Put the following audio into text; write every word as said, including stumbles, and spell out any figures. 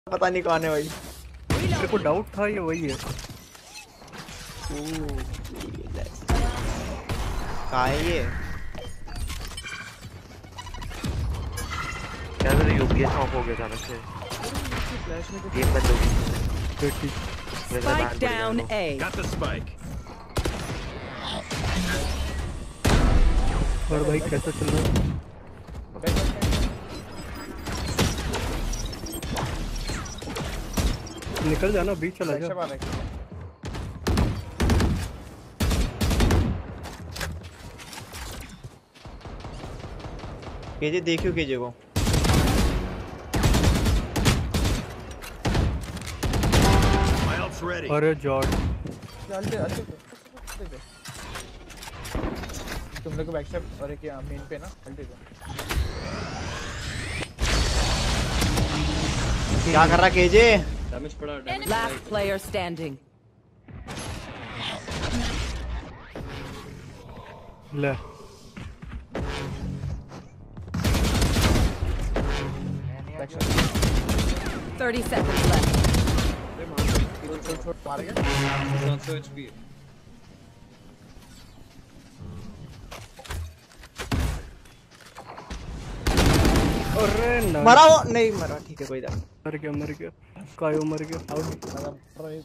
पता नहीं कौन है भाई। मेरे को डाउट था ये वही है। कहाँ है ये? क्या मेरे यूपीएस ऑफ हो गया था ना से गेम बंद हो गई। Spike down A. Got the spike. और भाई कैसा चल रहा है? निकल जाना, बीच चला जा। केजे देखियो केजे को। अरे जॉर्ज तुम लोग को बैकस्टेप और एक मेन पे ना अल्टी पे। क्या कर रहा केजे? डैमेज पड़ा डैमेज। Last player standing. ले thirty seconds left. मार गया सौ एचपी। अरे ना मरा वो नहीं मरा, ठीक है कोई बात। मर गया मर गया कायो मर गया। आउट मतलब